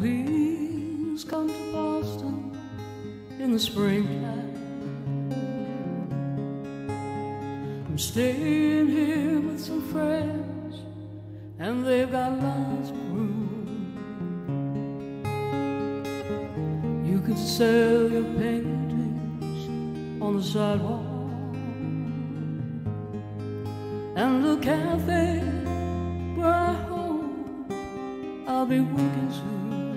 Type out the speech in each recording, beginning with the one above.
Please come to Boston in the springtime. I'm staying here with some friends, and they've got lots of room. You can sell your paintings on the sidewalk, and the cafe where I hope I'll be working soon.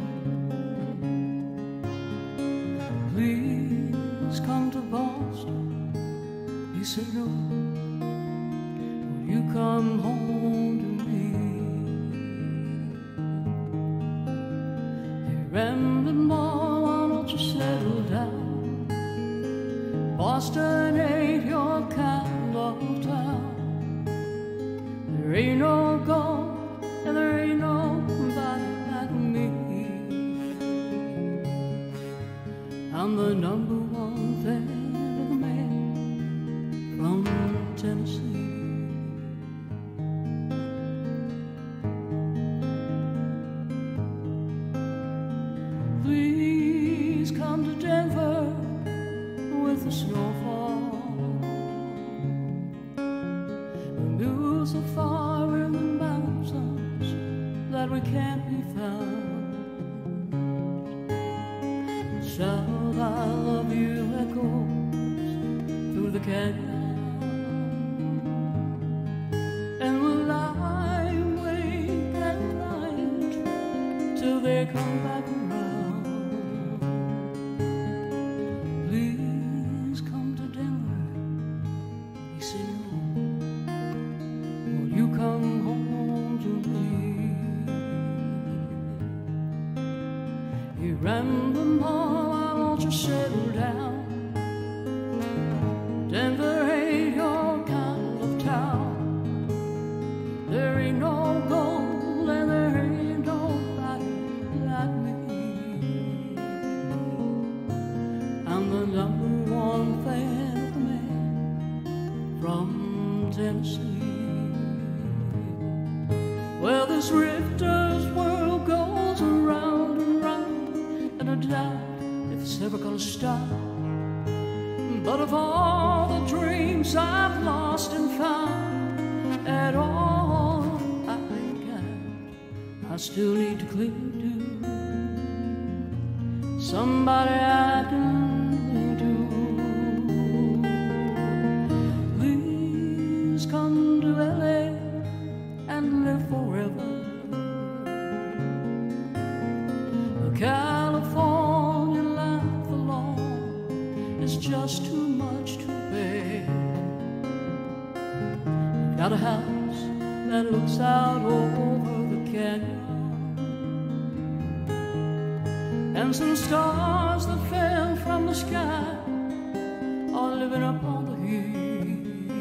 Please come to Boston. He said, no, will you come home to me? Hey, Ramblin' Ma, why don't you settle down? Boston ain't your kind of town. There ain't no gold and there ain't nobody like me. I'm the number one fan of the man from Tennessee. Please come to Denver with the snowfall. The news so far in the mountains that we can't be found. Shout, I love you echoes through the canyon, and we'll lie awake at night till they come back around. Please come to Denver. He said, no, will you come home to me? He Ramblin' Ma, why don't you settle down? Denver ain't your kind of town. There ain't no gold and there ain't nobody like me. I'm the number one fan of the man from Tennessee. Well, this Richter's world goes around and round, and I doubt if it's ever gonna stop. But of all the dreams I've lost and found, at all I got, I still need to cling to somebody I can cling to. Please come to LA and live forever. California life alone is just too much to bear. I've got a house that looks out over the canyon, and some stars that fell from the sky are living up on the hill.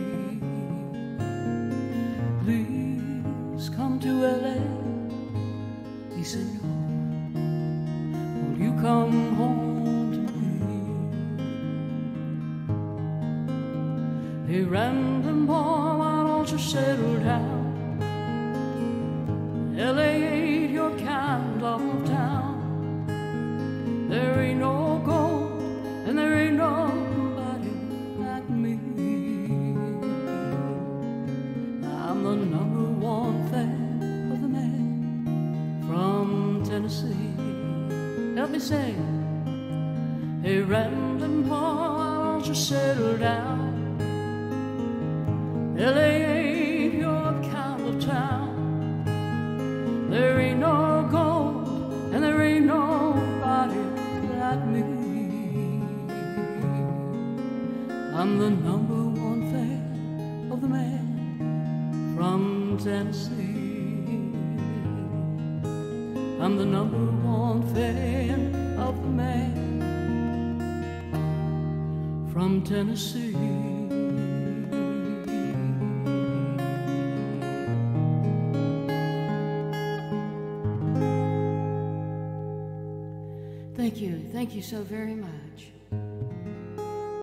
Please come to LA. He said, no, will you come home to me? Hey, Ramblin' Ma, why don't you settle down? LA ain't your kind of town. There ain't no gold and there ain't nobody like me. I'm the number one fan of the man from Tennessee. Help me sing. Hey, Ramblin' Ma, why don't you settle down? LA ain't your kind of town. There ain't no gold and there ain't nobody like me. I'm the number one fan of the man from Tennessee. I'm the number one fan of the man from Tennessee. Thank you so very much.